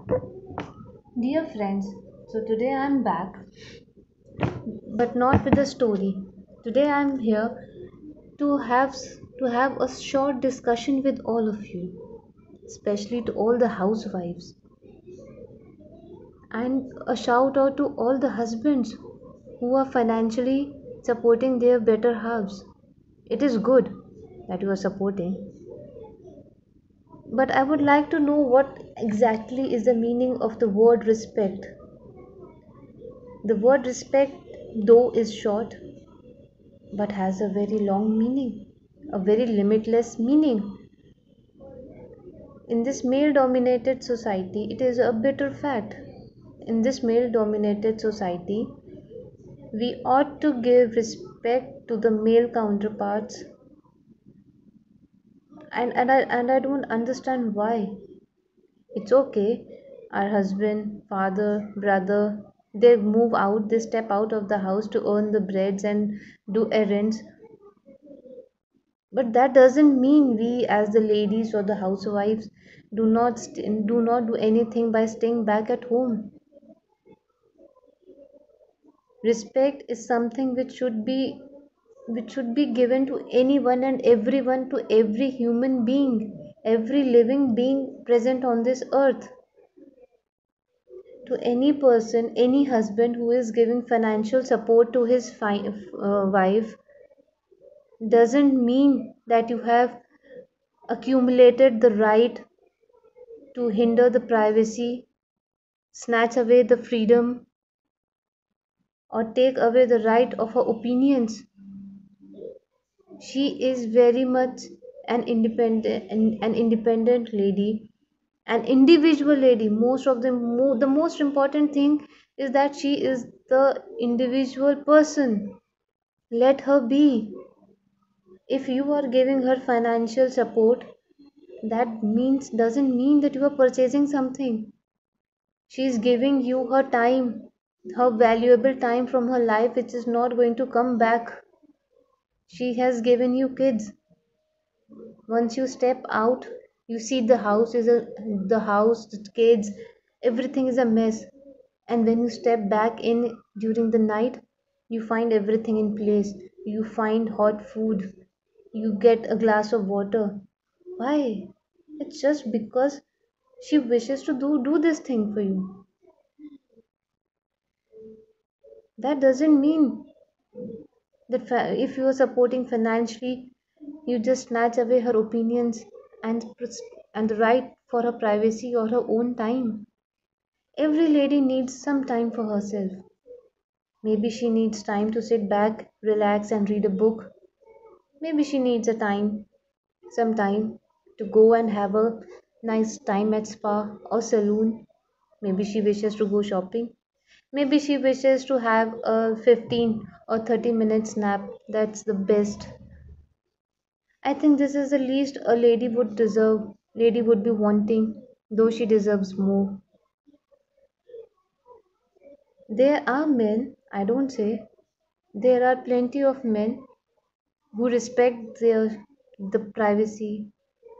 Dear friends, so today I'm back, but not with a story. Today I'm here to have a short discussion with all of you, especially to all the housewives, and a shout out to all the husbands who are financially supporting their better halves. It is good that you are supporting, but I would like to know what exactly is the meaning of the word respect. The word respect, though, is short but has a very long meaning, a very limitless meaning. In this male dominated society, it is a bitter fact. In this male dominated society, we ought to give respect to the male counterparts, and I don't understand why. It's okay. Our husband, father, brother, they move out, they step out of the house to earn the breads and do errands. But that doesn't mean we, as the ladies or the housewives, do not do anything by staying back at home. Respect is something which should be given to anyone and everyone, to every human being, every living being present on this earth. To any person, any husband who is giving financial support to his wife doesn't mean that you have accumulated the right to hinder the privacy, snatch away the freedom, or take away the right of her opinions. She is very much an independent lady, an individual lady. The most important thing is that she is the individual person. Let her be. If you are giving her financial support, that means doesn't mean that you are purchasing something. She is giving you her time, her valuable time from her life, which is not going to come back. She has given you kids. Once you step out, you see the house, the kids, everything is a mess. And when you step back in during the night, you find everything in place. You find hot food. You get a glass of water. Why? It's just because she wishes to do this thing for you. That doesn't mean that if you are supporting financially, you just snatch away her opinions and and the right for her privacy or her own time. Every lady needs some time for herself. Maybe she needs time to sit back, relax, and read a book. Maybe she needs some time to go and have a nice time at spa or saloon. Maybe she wishes to go shopping. Maybe she wishes to have a 15 or 30 minutes nap. That's the best. I think this is the least a lady would be wanting, though she deserves more. There are men, I don't say, there are plenty of men who respect the privacy,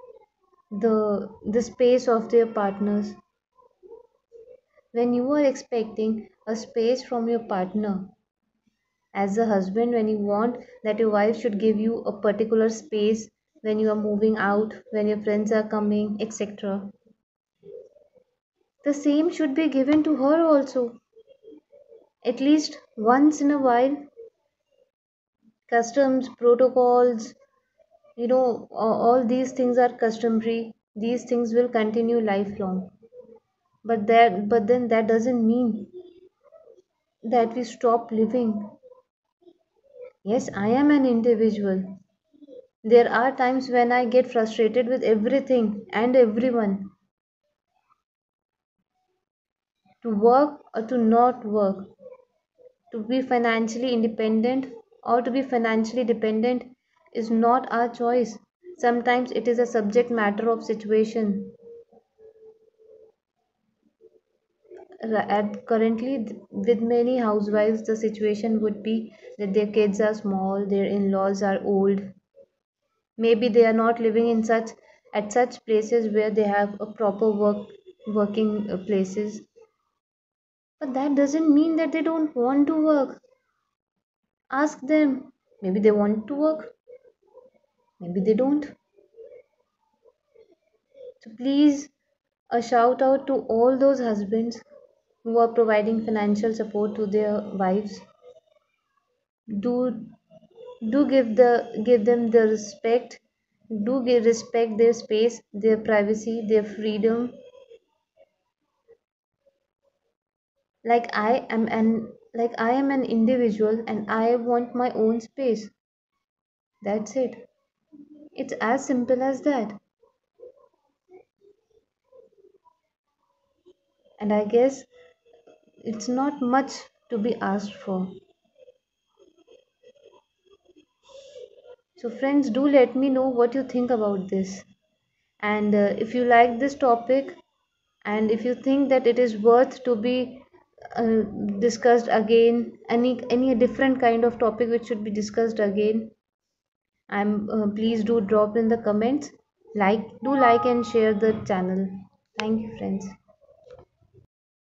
the space of their partners. When you are expecting a space from your partner, as a husband, when you want that your wife should give you a particular space when you are moving out, when your friends are coming, etc., the same should be given to her also. At least once in a while, customs, protocols, all these things are customary. These things will continue lifelong. But then that doesn't mean that we stop living. Yes, I am an individual. There are times when I get frustrated with everything and everyone. To work or to not work, to be financially independent or to be financially dependent is not our choice. Sometimes it is a subject matter of situation. Currently, with many housewives, the situation would be that their kids are small, their in-laws are old. Maybe they are not living in such at such places where they have a proper work working places, but that doesn't mean that they don't want to work. Ask them. Maybe they want to work, maybe they don't. So please, a shout out to all those husbands who are providing financial support to their wives. Do do give them the respect. Do give respect their space, their privacy, their freedom. Like I am an individual and I want my own space. That's it. It's as simple as that. And I guess it's not much to be asked for. So friends, do let me know what you think about this. And if you like this topic, and if you think that it is worth to be uh, discussed again, any different kind of topic which should be discussed again, I'm please do drop in the comments. Like, do like and share the channel. Thank you, friends.